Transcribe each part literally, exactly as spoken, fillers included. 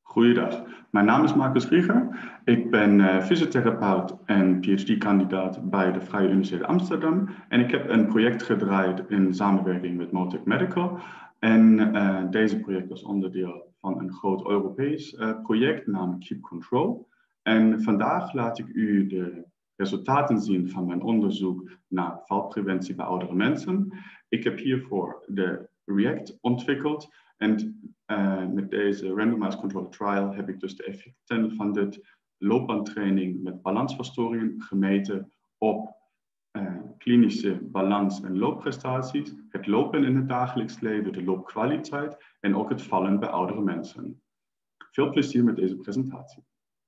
Goeiedag, mijn naam is Marcus Grieger. Ik ben uh, fysiotherapeut en P H D-kandidaat bij de Vrije Universiteit Amsterdam. En ik heb een project gedraaid in samenwerking met Motec Medical. En uh, deze project is onderdeel van een groot Europees uh, project, namelijk Keep Control. En vandaag laat ik u de resultaten zien van mijn onderzoek naar valpreventie bij oudere mensen. Ik heb hiervoor de React ontwikkeld. En uh, met deze randomized controlled trial heb ik dus de effecten van dit loopbaantraining met balansverstoringen gemeten op uh, klinische balans- en loopprestaties, het lopen in het dagelijks leven, de loopkwaliteit en ook het vallen bij oudere mensen. Veel plezier met deze presentatie.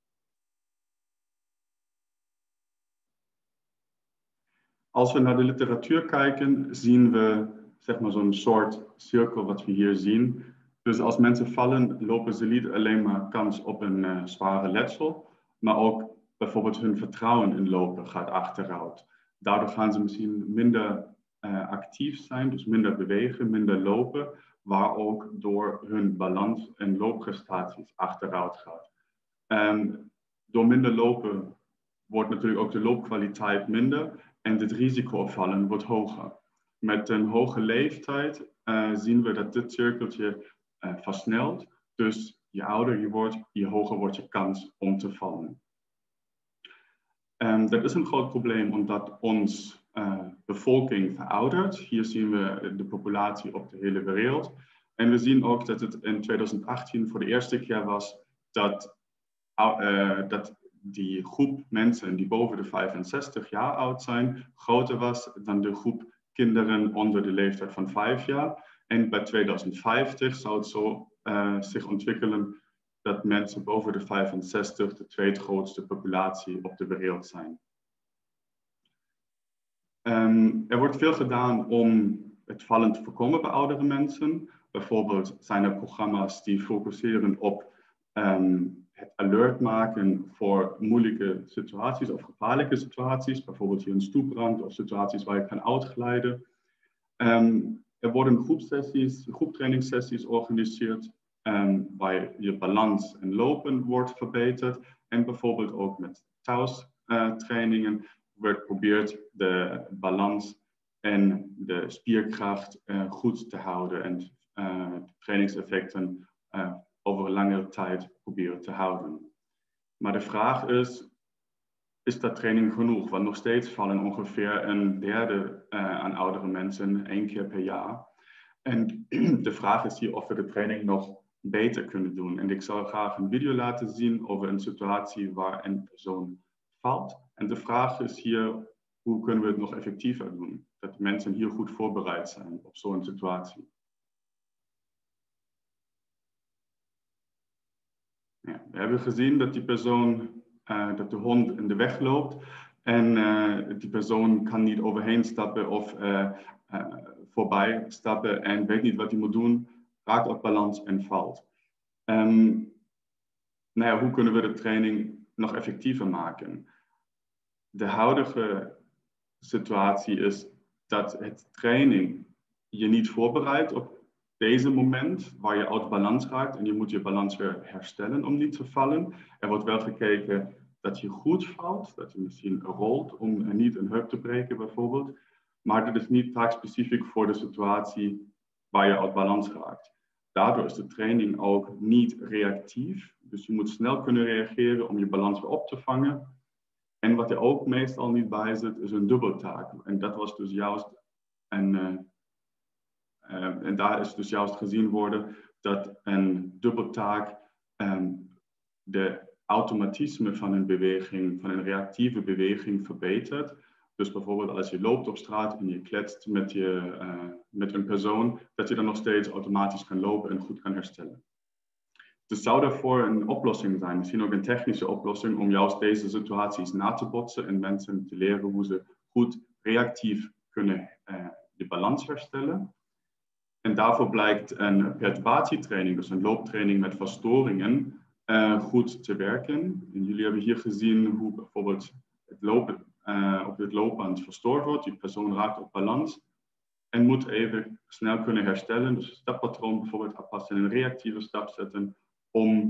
Als we naar de literatuur kijken, zien we zeg maar zo'n soort cirkel wat we hier zien. Dus als mensen vallen, lopen ze niet alleen maar kans op een uh, zware letsel, maar ook bijvoorbeeld hun vertrouwen in lopen gaat achteruit. Daardoor gaan ze misschien minder uh, actief zijn, dus minder bewegen, minder lopen, waar ook door hun balans en loopprestaties achteruit gaat. Um, door minder lopen wordt natuurlijk ook de loopkwaliteit minder en het risico op vallen wordt hoger. Met een hoge leeftijd uh, zien we dat dit cirkeltje uh, versnelt. Dus je ouder je wordt, je hoger wordt je kans om te vallen. Um, dat is een groot probleem omdat onze uh, bevolking veroudert. Hier zien we de populatie op de hele wereld. En we zien ook dat het in twintig achttien voor de eerste keer was dat, uh, dat die groep mensen die boven de vijfenzestig jaar oud zijn groter was dan de groep kinderen onder de leeftijd van vijf jaar. En bij twintig vijftig zou het zo uh, zich ontwikkelen dat mensen boven de vijfenzestig de tweede grootste populatie op de wereld zijn. Um, er wordt veel gedaan om het vallen te voorkomen bij oudere mensen. Bijvoorbeeld zijn er programma's die focusseren op um, het alert maken voor moeilijke situaties of gevaarlijke situaties. Bijvoorbeeld hier een stoepbrand of situaties waar je kan uitglijden. Um, er worden groepsessies, groeptrainingssessies georganiseerd um, waar je balans en lopen wordt verbeterd. En bijvoorbeeld ook met thuistrainingen uh, wordt geprobeerd de balans en de spierkracht uh, goed te houden en uh, trainingseffecten uh, over een langere tijd proberen te houden. Maar de vraag is, is dat training genoeg? Want nog steeds vallen ongeveer een derde uh, aan oudere mensen één keer per jaar. En de vraag is hier of we de training nog beter kunnen doen. En ik zal graag een video laten zien over een situatie waar een persoon valt. En de vraag is hier, hoe kunnen we het nog effectiever doen? Dat mensen hier goed voorbereid zijn op zo'n situatie. Ja, we hebben gezien dat die persoon, uh, dat de hond in de weg loopt en uh, die persoon kan niet overheen stappen of uh, uh, voorbij stappen en weet niet wat hij moet doen, raakt op balans en valt. Um, nou ja, hoe kunnen we de training nog effectiever maken? De huidige situatie is dat het training je niet voorbereidt op deze moment waar je uit balans raakt en je moet je balans weer herstellen om niet te vallen. Er wordt wel gekeken dat je goed valt, dat je misschien rolt om niet een heup te breken bijvoorbeeld. Maar dat is niet taakspecifiek voor de situatie waar je uit balans raakt. Daardoor is de training ook niet reactief. Dus je moet snel kunnen reageren om je balans weer op te vangen. En wat er ook meestal niet bij zit, is een dubbeltaak. En dat was dus juist een... Uh, Uh, en daar is dus juist gezien worden dat een dubbeltaak um, de automatisme van een beweging, van een reactieve beweging verbetert. Dus bijvoorbeeld als je loopt op straat en je kletst met, je, uh, met een persoon, dat je dan nog steeds automatisch kan lopen en goed kan herstellen. Dus zou daarvoor een oplossing zijn, misschien ook een technische oplossing, om juist deze situaties na te botsen en mensen te leren hoe ze goed reactief kunnen uh, de balans herstellen. En daarvoor blijkt een perturbatietraining, dus een looptraining met verstoringen, uh, goed te werken. En jullie hebben hier gezien hoe bijvoorbeeld het lopen uh, op het loopband verstoord wordt. Die persoon raakt op balans en moet even snel kunnen herstellen. Dus een stappatroon bijvoorbeeld aanpassen en een reactieve stap zetten om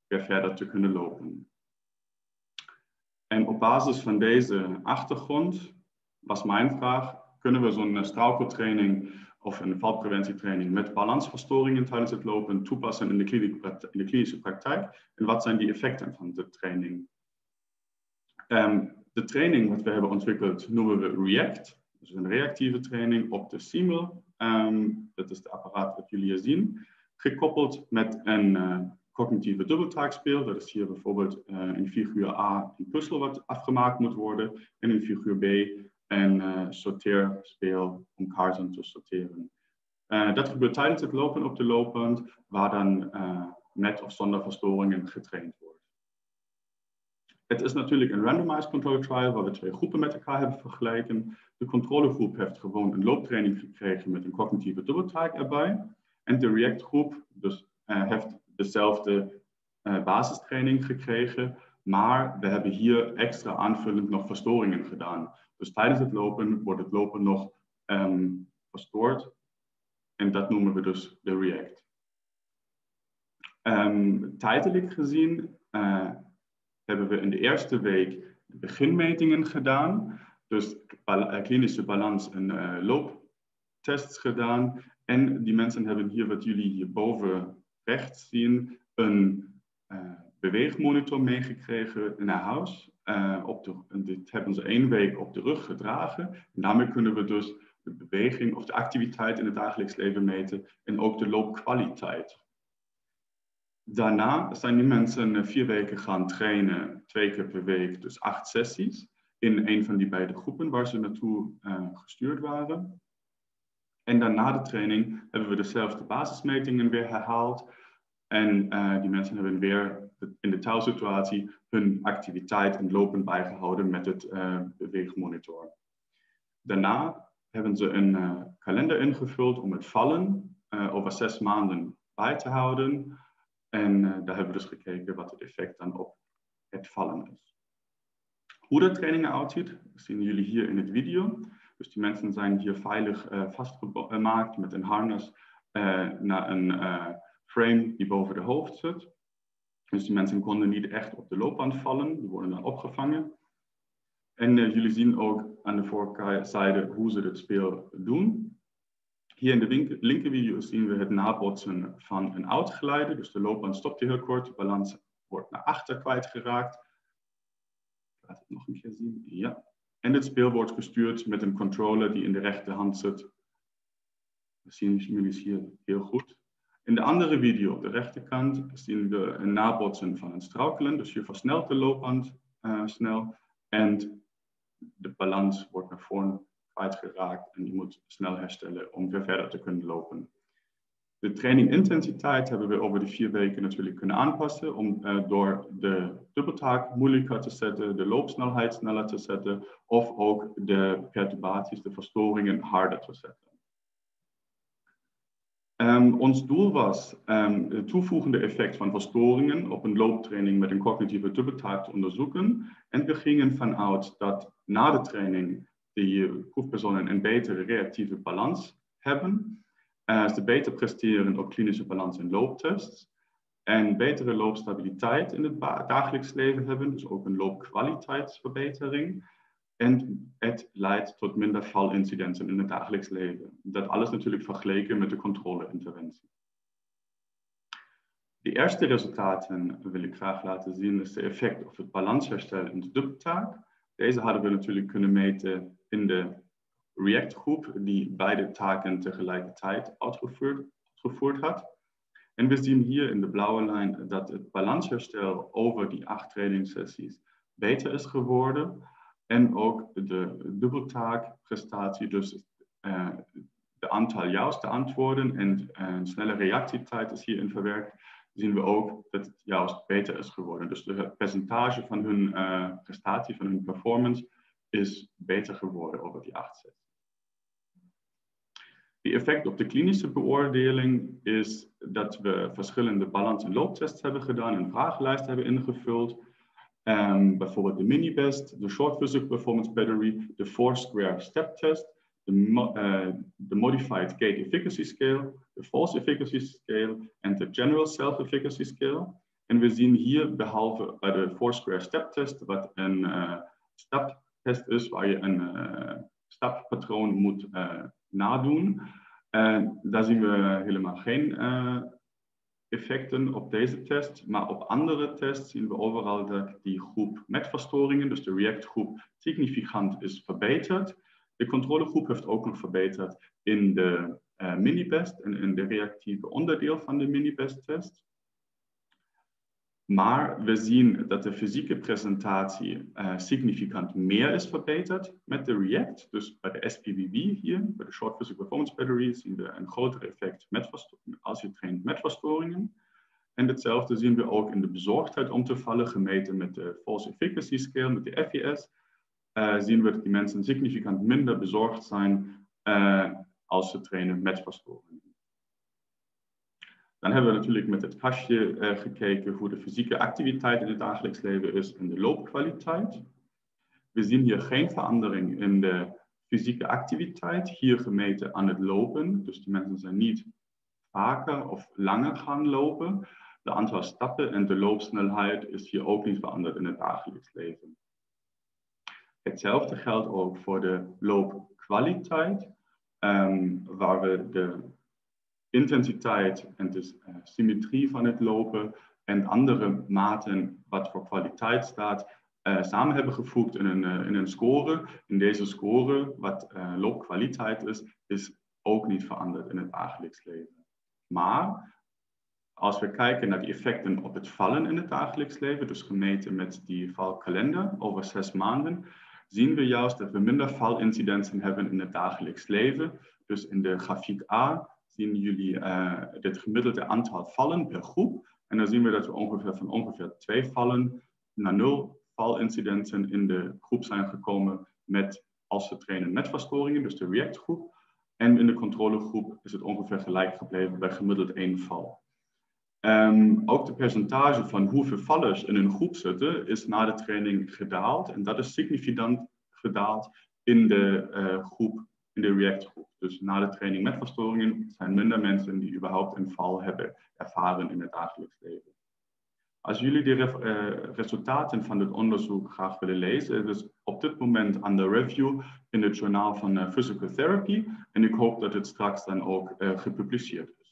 weer verder te kunnen lopen. En op basis van deze achtergrond was mijn vraag, kunnen we zo'n straucheltraining of een valpreventietraining met balansverstoringen tijdens het lopen toepassen in de, in de klinische praktijk? En wat zijn die effecten van de training? Um, de training wat we hebben ontwikkeld noemen we REACT. Dus een reactieve training op de Siemel. Um, dat is het apparaat dat jullie hier zien. Gekoppeld met een uh, cognitieve dubbeltaakspeel. Dat is hier bijvoorbeeld uh, in figuur A een puzzel wat afgemaakt moet worden. En in figuur B een uh, sorteerspeel om kaarten te sorteren. Uh, dat gebeurt tijdens het lopen op de loopband, waar dan uh, met of zonder verstoringen getraind wordt. Het is natuurlijk een randomized control trial, waar we twee groepen met elkaar hebben vergeleken. De controlegroep heeft gewoon een looptraining gekregen met een cognitieve dubbeltaak erbij. En de REACT-groep dus, uh, heeft dezelfde uh, basistraining gekregen, maar we hebben hier extra aanvullend nog verstoringen gedaan. Dus tijdens het lopen wordt het lopen nog um, verstoord. En dat noemen we dus de REACT. Um, tijdelijk gezien uh, hebben we in de eerste week de beginmetingen gedaan. Dus klinische balans- en uh, looptests gedaan. En die mensen hebben hier, wat jullie hierboven rechts zien, een uh, beweegmonitor meegekregen naar huis. Uh, op de, en dit hebben ze één week op de rug gedragen. En daarmee kunnen we dus de beweging of de activiteit in het dagelijks leven meten en ook de loopkwaliteit. Daarna zijn die mensen vier weken gaan trainen, twee keer per week, dus acht sessies, in een van die beide groepen waar ze naartoe uh, gestuurd waren. En daarna de training hebben we dezelfde basismetingen weer herhaald. En uh, die mensen hebben weer in de thuissituatie hun activiteit en lopen bijgehouden met het uh, beweegmonitor. Daarna hebben ze een uh, kalender ingevuld om het vallen uh, over zes maanden bij te houden. En uh, daar hebben we dus gekeken wat het effect dan op het vallen is. Hoe de training eruit ziet, zien jullie hier in het video. Dus die mensen zijn hier veilig uh, vastgemaakt met een harnas uh, naar een uh, frame die boven de hoofd zit. Dus die mensen konden niet echt op de loopband vallen, die worden dan opgevangen. En uh, jullie zien ook aan de voorzijde hoe ze dit speel doen. Hier in de linker video zien we het nabotsen van een outgeleider. Dus de loopband stopt heel kort, de balans wordt naar achter kwijtgeraakt. Laat het nog een keer zien. Ja. En het speel wordt gestuurd met een controller die in de rechterhand zit. Dat zien jullie hier heel goed. In de andere video op de rechterkant zien we een nabotsen van een struikelen. Dus je versnelt de loopband uh, snel en de balans wordt naar voren kwijtgeraakt en je moet snel herstellen om weer verder te kunnen lopen. De trainingintensiteit hebben we over die vier weken natuurlijk kunnen aanpassen om uh, door de dubbeltaak moeilijker te zetten, de loopsnelheid sneller te zetten of ook de perturbaties, de verstoringen harder te zetten. Um, ons doel was um, het toevoegende effect van verstoringen op een looptraining met een cognitieve dubbeltaak te onderzoeken. En we gingen vanuit dat na de training die proefpersonen een betere reactieve balans hebben. Uh, ze beter presteren op klinische balans- en looptests. En betere loopstabiliteit in het dagelijks leven hebben, dus ook een loopkwaliteitsverbetering. En het leidt tot minder valincidenten in het dagelijks leven. Dat alles natuurlijk vergeleken met de controleinterventie. De eerste resultaten wil ik graag laten zien, is de effect op het balansherstel in de dubbeltaak. Deze hadden we natuurlijk kunnen meten in de REACT-groep, die beide taken tegelijkertijd uitgevoerd, uitgevoerd had. En we zien hier in de blauwe lijn dat het balansherstel over die acht trainingssessies beter is geworden. En ook de dubbeltaakprestatie, dus uh, de aantal juiste antwoorden en uh, een snelle reactietijd is hierin verwerkt, zien we ook dat het juist beter is geworden. Dus de percentage van hun uh, prestatie, van hun performance, is beter geworden over die acht sessies. De effect op de klinische beoordeling is dat we verschillende balans- en looptests hebben gedaan, een vragenlijst hebben ingevuld. Um, bijvoorbeeld de mini-best, de short physical performance battery, de four-square step test, de, mo uh, de modified gait efficacy scale, de false efficacy scale en de general self-efficacy scale. En we zien hier, behalve bij de Foursquare steptest, wat een uh, staptest is, waar je een uh, stappatroon moet uh, nadoen. En daar zien we helemaal geen uh, effecten op deze test, maar op andere tests zien we overal dat die groep met verstoringen, dus de React-groep, significant is verbeterd. De controlegroep heeft ook nog verbeterd in de uh, Minibest en in de reactieve onderdeel van de Minibest-test. Maar we zien dat de fysieke presentatie uh, significant meer is verbeterd met de React. Dus bij de S P V B hier, bij de Short Physical Performance Battery, zien we een groter effect met als je traint met verstoringen. En hetzelfde zien we ook in de bezorgdheid om te vallen, gemeten met de False Efficacy Scale, met de F E S. Uh, zien we dat die mensen significant minder bezorgd zijn uh, als ze trainen met verstoringen. Dan hebben we natuurlijk met het kastje uh, gekeken hoe de fysieke activiteit in het dagelijks leven is en de loopkwaliteit. We zien hier geen verandering in de fysieke activiteit, hier gemeten aan het lopen. Dus die mensen zijn niet vaker of langer gaan lopen. De aantal stappen en de loopsnelheid is hier ook niet veranderd in het dagelijks leven. Hetzelfde geldt ook voor de loopkwaliteit, um, waar we de intensiteit en de uh, symmetrie van het lopen en andere maten wat voor kwaliteit staat, uh, samen hebben gevoegd in een, uh, in een score. In deze score, wat uh, loopkwaliteit is, is ook niet veranderd in het dagelijks leven. Maar als we kijken naar de effecten op het vallen in het dagelijks leven, dus gemeten met die valkalender over zes maanden, zien we juist dat we minder valincidensen hebben in het dagelijks leven. Dus in de grafiek A zien jullie uh, het gemiddelde aantal vallen per groep. En dan zien we dat we ongeveer van ongeveer twee vallen naar nul valincidenten in de groep zijn gekomen met, als ze trainen met verstoringen, dus de React groep. En in de controlegroep is het ongeveer gelijk gebleven bij gemiddeld één val. Um, ook de percentage van hoeveel vallers in een groep zitten is na de training gedaald. En dat is significant gedaald in de uh, groep, in de React groep. Dus na de training met verstoringen zijn minder mensen die überhaupt een val hebben ervaren in het dagelijks leven. Als jullie de re uh, resultaten van dit onderzoek graag willen lezen, het is op dit moment aan de review in het journaal van uh, Physical Therapy. En ik hoop dat het straks dan ook uh, gepubliceerd is.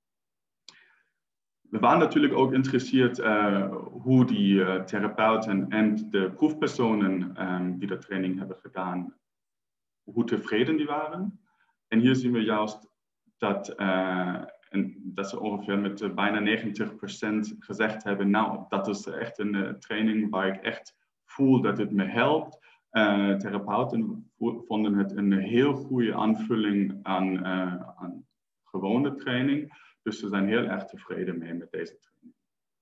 We waren natuurlijk ook geïnteresseerd uh, hoe die uh, therapeuten en de proefpersonen um, die de training hebben gedaan, hoe tevreden die waren. En hier zien we juist dat, uh, en dat ze ongeveer met uh, bijna negentig procent gezegd hebben, nou, dat is echt een uh, training waar ik echt voel dat het me helpt. Uh, therapeuten vonden het een heel goede aanvulling aan, uh, aan gewone training. Dus ze zijn heel erg tevreden mee met deze training.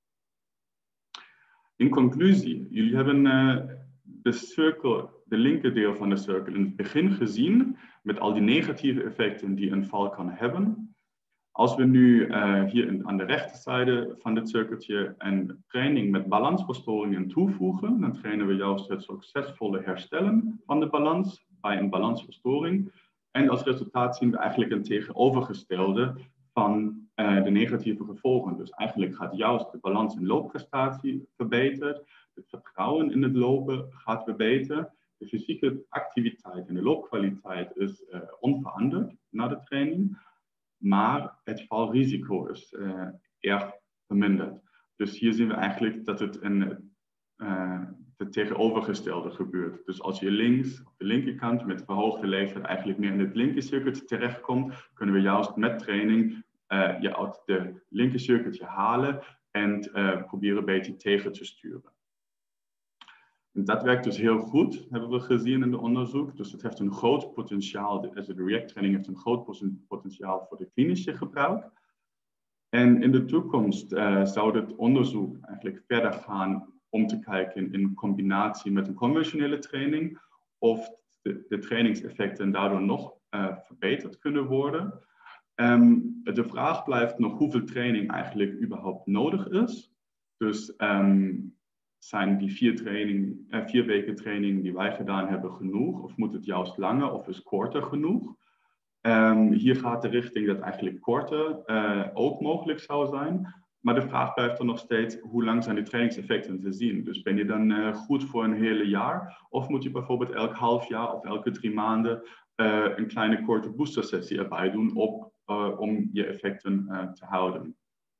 In conclusie, jullie hebben uh, de cirkel, de linkerdeel van de cirkel in het begin gezien met al die negatieve effecten die een val kan hebben. Als we nu uh, hier in, aan de rechterzijde van dit cirkeltje een training met balansverstoringen toevoegen, dan trainen we juist het succesvolle herstellen van de balans bij een balansverstoring. En als resultaat zien we eigenlijk een tegenovergestelde van uh, de negatieve gevolgen. Dus eigenlijk gaat juist de balans en loopprestatie verbeterd. Het vertrouwen in het lopen gaat verbeteren. De fysieke activiteit en de loopkwaliteit is uh, onveranderd na de training. Maar het valrisico is uh, erg verminderd. Dus hier zien we eigenlijk dat het een, uh, het tegenovergestelde gebeurt. Dus als je links, op de linkerkant met verhoogde leeftijd eigenlijk meer in het linkercircuitje terechtkomt, kunnen we juist met training uh, je uit de linkercircuitje halen en uh, proberen een beetje tegen te sturen. En dat werkt dus heel goed, hebben we gezien in het onderzoek. Dus het heeft een groot potentiaal, de, de React training heeft een groot potentiaal voor de klinische gebruik. En in de toekomst uh, zou dit onderzoek eigenlijk verder gaan om te kijken in combinatie met een conventionele training of de, de trainingseffecten daardoor nog uh, verbeterd kunnen worden. Um, de vraag blijft nog hoeveel training eigenlijk überhaupt nodig is. Dus um, zijn die vier, training, uh, vier weken training die wij gedaan hebben genoeg? Of moet het juist langer of is korter genoeg? Um, hier gaat de richting dat eigenlijk korter uh, ook mogelijk zou zijn. maar de vraag blijft dan nog steeds, hoe lang zijn die trainingseffecten te zien? Dus ben je dan uh, goed voor een hele jaar? Of moet je bijvoorbeeld elk half jaar of elke drie maanden uh, een kleine korte boostersessie erbij doen op, uh, om je effecten uh, te houden?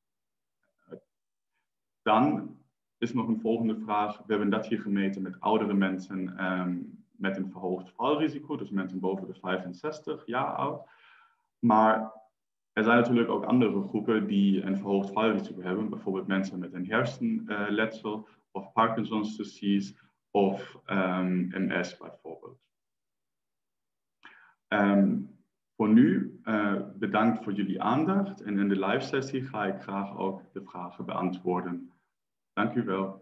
Dan is nog een volgende vraag. We hebben dat hier gemeten met oudere mensen um, met een verhoogd valrisico, dus mensen boven de vijfenzestig jaar oud. Maar er zijn natuurlijk ook andere groepen die een verhoogd valrisico hebben, bijvoorbeeld mensen met een hersenletsel of Parkinson's disease of um, M S bijvoorbeeld. Um, voor nu uh, bedankt voor jullie aandacht en in de live sessie ga ik graag ook de vragen beantwoorden. Dank u wel.